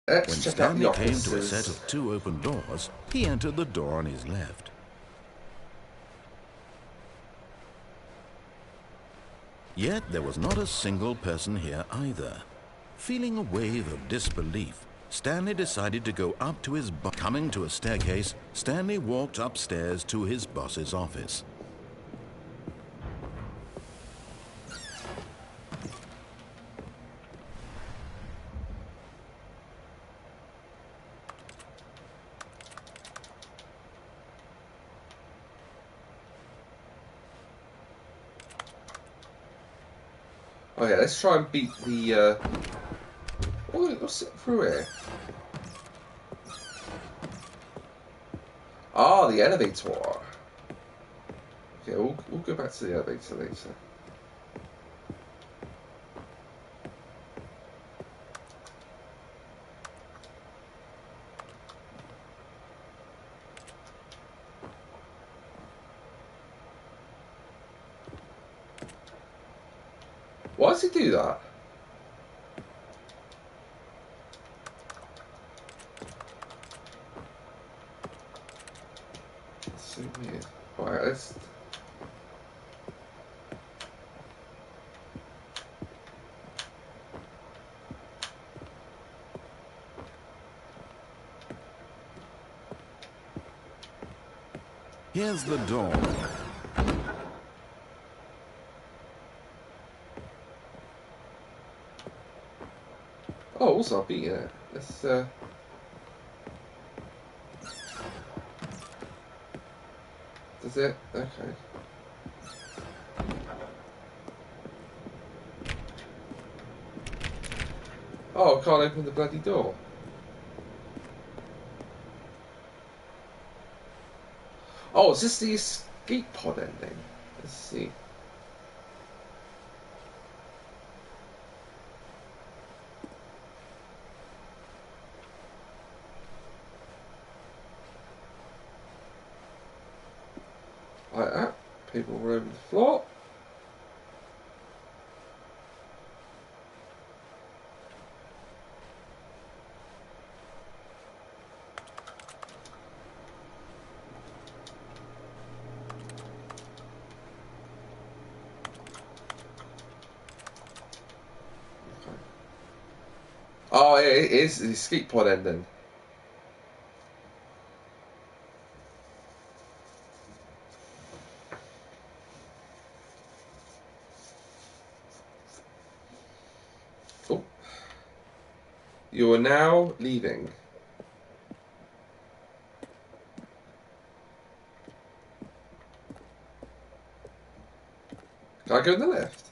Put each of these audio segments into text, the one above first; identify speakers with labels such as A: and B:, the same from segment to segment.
A: Let's
B: When
A: check out the
B: Stanley came to a
A: offices.
B: set of 2 open doors, he entered the door on his left. Yet there was not a single person here either. Feeling a wave of disbelief, Stanley decided to go up to his boss. Coming to a staircase, Stanley walked upstairs to his boss's office.
A: Oh yeah, let's try and beat the. What's it through here? Ah, the elevator. Okay, we'll go back to the elevator later. Why does he do that? It's so weird. Alright, let's.
B: Here's the door.
A: Oh, also I beat it. Let's. Does it? Okay. Oh, I can't open the bloody door. Oh, is this the escape pod ending? Let's see. Like that. People all over the floor. Oh, it is the escape pod ending. Oh. You are now leaving. Can I go in the lift?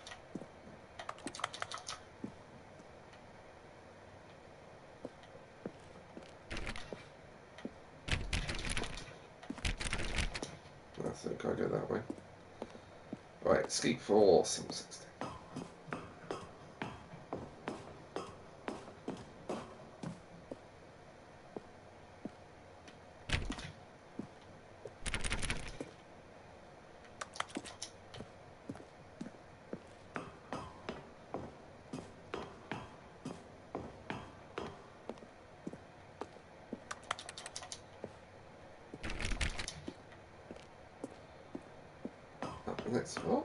A: So can I go that way? Right, escape for 760. Next floor.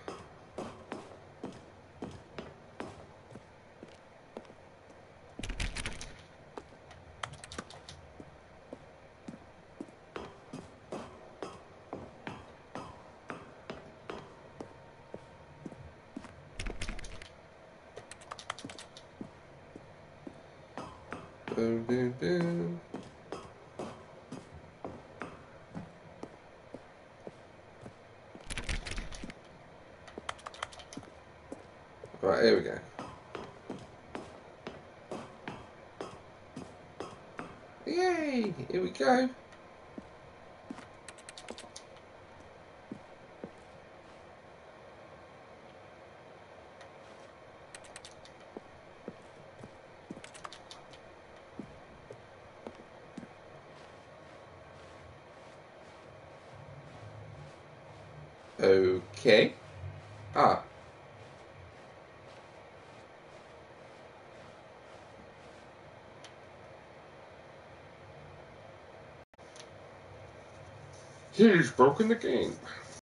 A: Boom, boom, boom. Right, here we go. Yay! Here we go. Okay. Ah. He's broken the game.